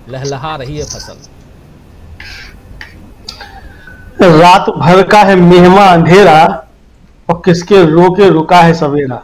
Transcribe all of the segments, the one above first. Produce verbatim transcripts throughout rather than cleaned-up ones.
लहलहा रही है फसल। रात भर का है मेहमा अंधेरा और किसके रोके रुका है सवेरा।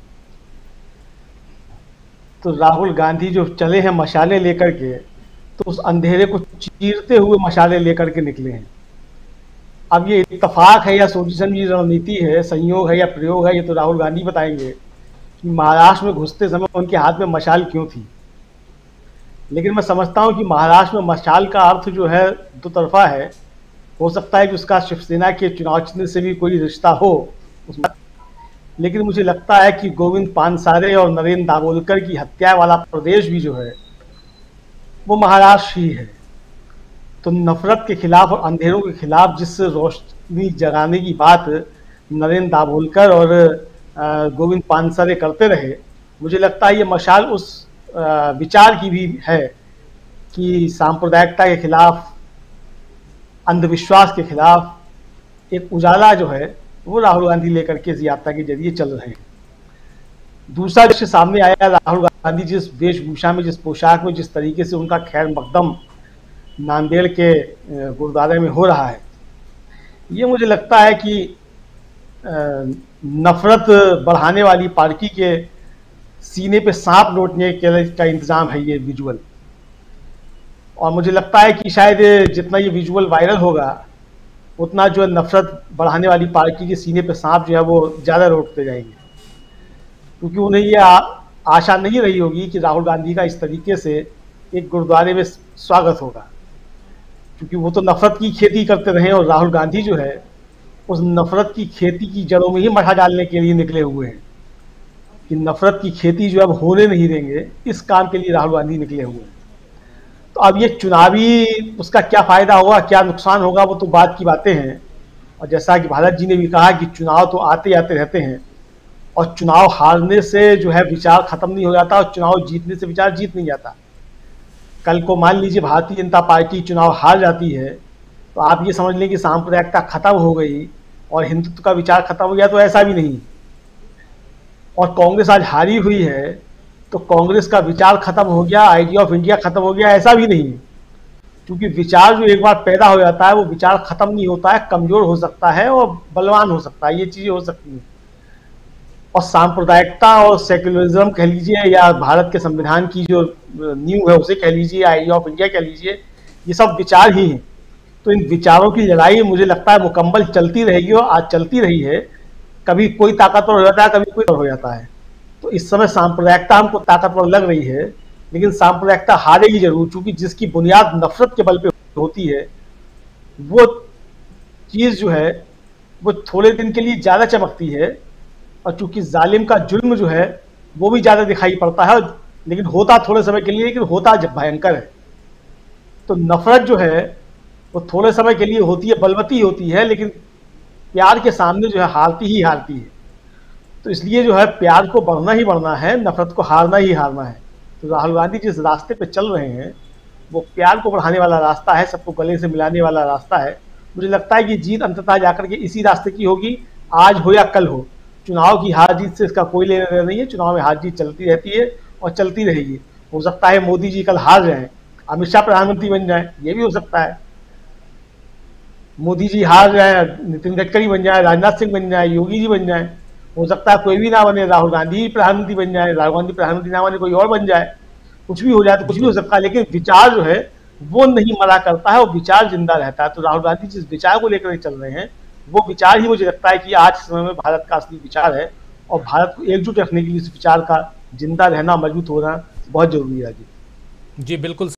तो राहुल गांधी जो चले हैं मशाले लेकर के, तो उस अंधेरे को चीरते हुए मशाले लेकर के निकले हैं। अब ये इत्तेफाक है या सोची समझी रणनीति है, संयोग है या प्रयोग है, ये तो राहुल गांधी बताएंगे कि महाराष्ट्र में घुसते समय उनके हाथ में मशाल क्यों थी। लेकिन मैं समझता हूं कि महाराष्ट्र में मशाल का अर्थ जो है दो तरफा है। हो सकता है कि उसका शिवसेना के चुनाव चिन्ह से भी कोई रिश्ता हो उसमें, लेकिन मुझे लगता है कि गोविंद पानसारे और नरेंद्र दाभोलकर की हत्या वाला प्रदेश भी जो है वो महाराष्ट्र ही है। तो नफरत के खिलाफ और अंधेरों के खिलाफ जिस रोशनी जगाने की बात नरेंद्र दाभोलकर और गोविंद पानसारे करते रहे, मुझे लगता है ये मशाल उस विचार की भी है कि सांप्रदायिकता के खिलाफ, अंधविश्वास के खिलाफ एक उजाला जो है वो राहुल गांधी लेकर के इस यात्रा के जरिए चल रहे हैं। दूसरा दृश्य सामने आया, राहुल गांधी जिस वेशभूषा में, जिस पोशाक में, जिस तरीके से उनका खैर मकदम नांदेड़ के गुरुद्वारे में हो रहा है, ये मुझे लगता है कि नफरत बढ़ाने वाली पार्टी के सीने पे सांप लौटने का इंतजाम है ये विजुअल। और मुझे लगता है कि शायद जितना ये विजुअल वायरल होगा उतना जो है नफरत बढ़ाने वाली पार्टी के सीने पे सांप जो है वो ज़्यादा लौटते जाएंगे, क्योंकि उन्हें ये आ, आशा नहीं रही होगी कि राहुल गांधी का इस तरीके से एक गुरुद्वारे में स्वागत होगा, क्योंकि वो तो नफरत की खेती करते रहे और राहुल गांधी जो है उस नफरत की खेती की जड़ों में ही मठा डालने के लिए निकले हुए हैं कि नफरत की खेती जो अब होने नहीं देंगे, इस काम के लिए राहुल गांधी निकले हुए हैं। तो अब ये चुनावी उसका क्या फायदा होगा, क्या नुकसान होगा, वो तो बात की बातें हैं। और जैसा कि भारत जी ने भी कहा कि चुनाव तो आते आते रहते हैं और चुनाव हारने से जो है विचार खत्म नहीं हो जाता और चुनाव जीतने से विचार जीत नहीं जाता। कल को मान लीजिए भारतीय जनता पार्टी चुनाव हार जाती है तो आप ये समझ लें कि सांप्रदायिकता खत्म हो गई और हिंदुत्व का विचार खत्म हो गया, तो ऐसा भी नहीं। और कांग्रेस आज हारी हुई है तो कांग्रेस का विचार खत्म हो गया, आइडिया ऑफ इंडिया खत्म हो गया, ऐसा भी नहीं। क्योंकि विचार जो एक बार पैदा हो जाता है वो विचार खत्म नहीं होता है, कमजोर हो सकता है और बलवान हो सकता है, ये चीजें हो सकती हैं। और सांप्रदायिकता और सेक्युलरिज्म कह लीजिए या भारत के संविधान की जो नींव है उसे कह लीजिए, आइडिया ऑफ इंडिया कह लीजिए, ये सब विचार ही हैं। तो इन विचारों की लड़ाई मुझे लगता है मुकम्मल चलती रहेगी और आज चलती रही है। कभी कोई ताकतवर हो जाता है, कभी कोई हो जाता है। तो इस समय सांप्रदायिकता हमको ताकतवर लग रही है, लेकिन सांप्रदायिकता हारेगी जरूर, क्योंकि जिसकी बुनियाद नफरत के बल पे होती है वो चीज़ जो है वो थोड़े दिन के लिए ज़्यादा चमकती है। और चूंकि जालिम का जुल्म जो है वो भी ज़्यादा दिखाई पड़ता है, लेकिन होता थोड़े समय के लिए, लेकिन होता जब भयंकर है। तो नफरत जो है वो थोड़े समय के लिए होती है, बलवती होती है, लेकिन प्यार के सामने जो है हारती ही हारती है। तो इसलिए जो है प्यार को बढ़ना ही बढ़ना है, नफरत को हारना ही हारना है। तो राहुल गांधी जिस रास्ते पे चल रहे हैं वो प्यार को बढ़ाने वाला रास्ता है, सबको गले से मिलाने वाला रास्ता है। मुझे लगता है कि जीत अंततः जाकर के इसी रास्ते की होगी, आज हो या कल हो। चुनाव की हार जीत से इसका कोई लेना देना नहीं है, चुनाव में हार जीत चलती रहती है और चलती रहेगी। हो सकता है मोदी जी कल हार जाएं, अमित शाह प्रधानमंत्री बन जाए, ये भी हो सकता है। मोदी जी हार जाए, नितिन गडकरी बन जाए, राजनाथ सिंह बन जाए, योगी जी बन जाए। हो सकता है कोई भी ना बने, राहुल गांधी प्रधानमंत्री बन जाए, राहुल गांधी प्रधानमंत्री ना बने, कोई और बन जाए, कुछ भी हो जाए, तो कुछ भी हो सकता है। लेकिन विचार जो है वो नहीं मरा करता है, वो विचार जिंदा रहता है। तो राहुल गांधी जिस विचार को लेकर चल रहे हैं वो विचार ही मुझे लगता है कि आज के समय में भारत का असली विचार है, और भारत को एकजुट रखने के लिए इस विचार का जिंदा रहना, मजबूत होना बहुत जरूरी है। जी बिल्कुल।